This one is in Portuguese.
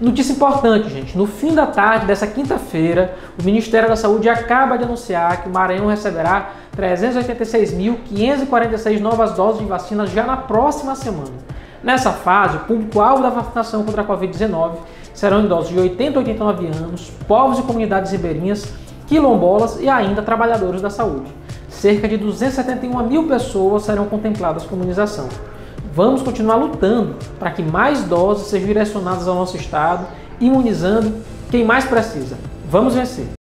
Notícia importante, gente. No fim da tarde dessa quinta-feira, o Ministério da Saúde acaba de anunciar que o Maranhão receberá 386.546 novas doses de vacina já na próxima semana. Nessa fase, o público-alvo da vacinação contra a Covid-19 serão idosos de 80 a 89 anos, povos e comunidades ribeirinhas, quilombolas e ainda trabalhadores da saúde. Cerca de 271 mil pessoas serão contempladas com imunização. Vamos continuar lutando para que mais doses sejam direcionadas ao nosso estado, imunizando quem mais precisa. Vamos vencer!